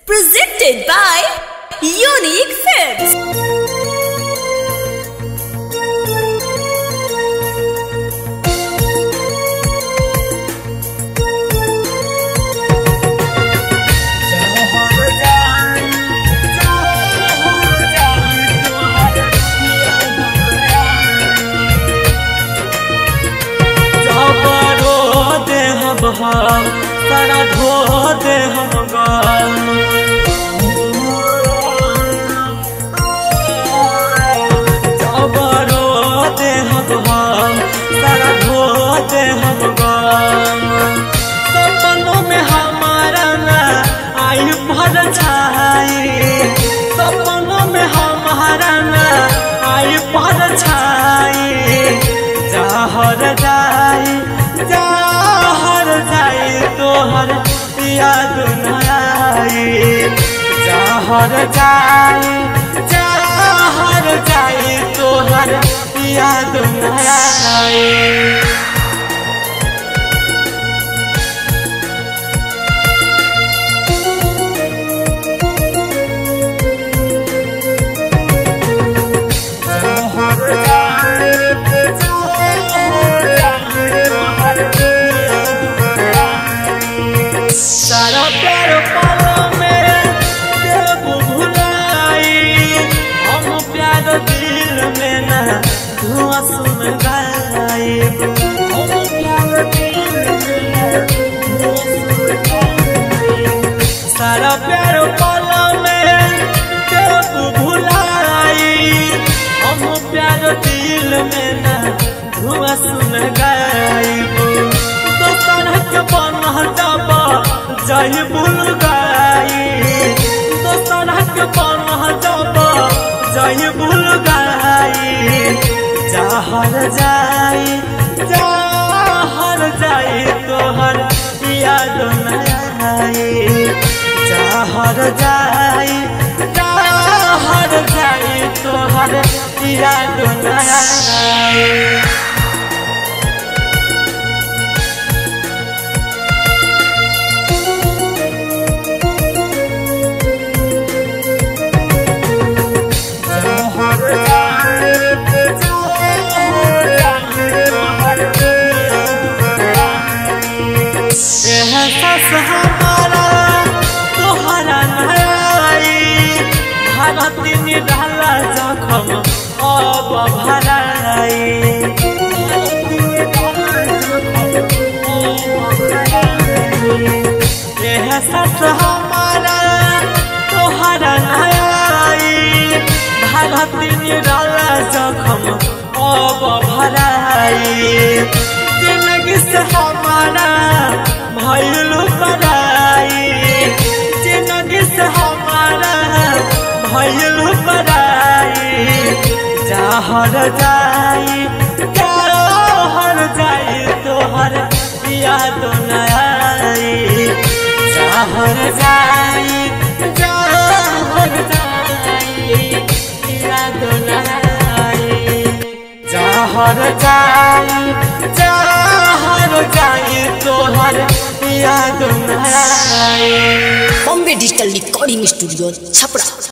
Presented by Unique Films. सारा धो दे हम जबरो दे हम सारा धो दे हम सपनों में हमारा ना आई भर छाई सपनों में हमारा ना आई भर छाई जहर जाई तोहर याद न आई जहर जाई तोहर याद न आई। सारा प्यार पल में देव भुलाई हम प्यार दिल में ना धुआं सुन गई हम प्यार दिल में सारा प्यार पल में देव भुलाई हम प्यार दिल में ना धुआं सुन गई जय बुल गाई दोसरा के पन्ह जब जय बुल गाई जहर जाई तोहर याद न आई जहर जाई तोहर याद न आई। हमारा तोहरा नहीं भारत निराला जखम अब भराई हमारा तोहरा नहीं भारत निराला जखम अब भराई जिंदगी से हमारा भइलु पराई जिंदगी से हमारा भइलु पराई जहर जाई तोहर याद न आई जहर जाई याद न आई जहर जाई तोहर याद न आई। Bombay digital recording studio Chhapra.